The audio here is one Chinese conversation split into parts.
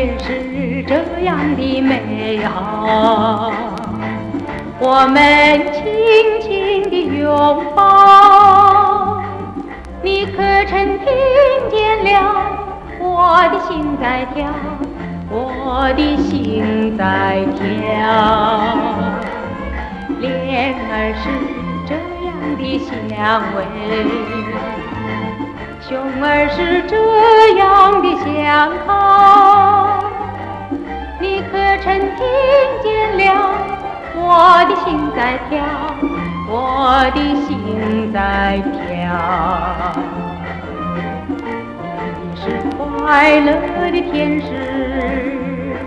也是这样的美好。我们轻轻地拥抱，你可曾听见了我的心在跳，我的心在跳。莲儿是这样的香味，熊儿是这样的香靠，你可曾听见了我的心在跳，我的心在跳。你是快乐的天使，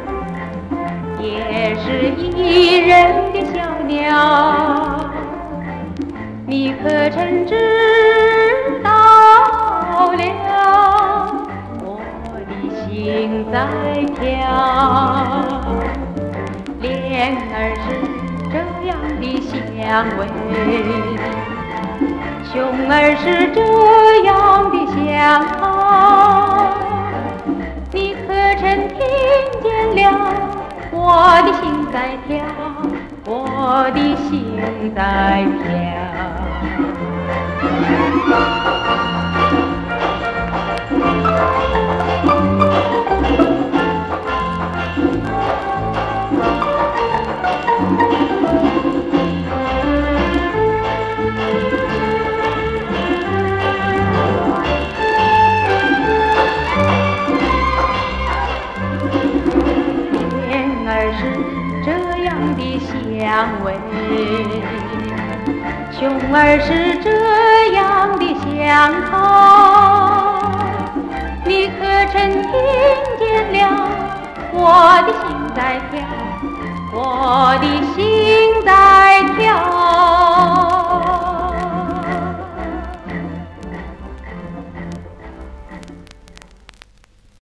也是宜人的小鸟，你可曾知道了我的心在跳？莲儿是这样的香味，熊儿是这样的香靠，你可曾听见了我的心在跳，我的心在跳。香味，熊儿是这样的香靠，你可曾听见了我的心在跳，我的心